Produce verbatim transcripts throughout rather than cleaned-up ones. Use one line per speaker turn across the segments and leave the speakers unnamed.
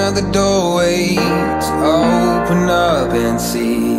of the doorway to open up and see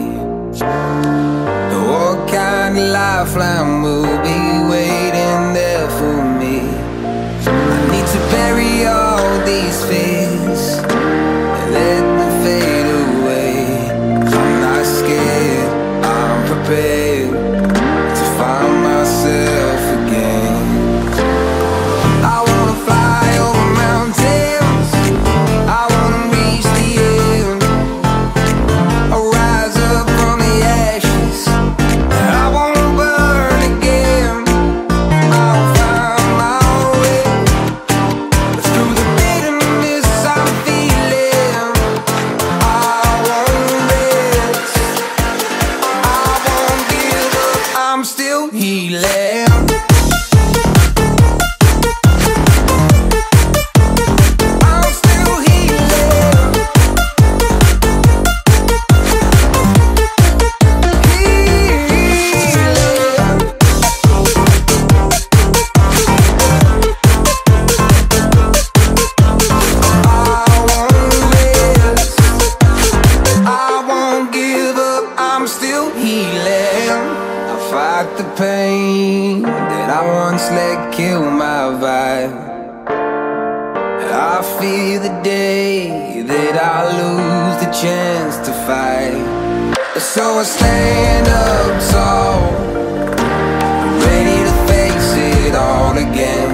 what kind of lifeline will be waiting there for me. I need to bury all these fears and let them fade away. I'm not scared, I'm prepared to find myself again. I wanna fly over mountains, I wanna reach the end. I'll rise up from the ashes, I wanna burn again. I'll find my way through the bitterness I'm feeling. I won't rest, I won't give up, I'm still healing. I'm still healing. Healing. I won't rest, I won't give up, I'm still healing. I fight the pain that I once let kill my vibe. I fear the day that I lose the chance to fight. So I stand up tall, ready to face it all again.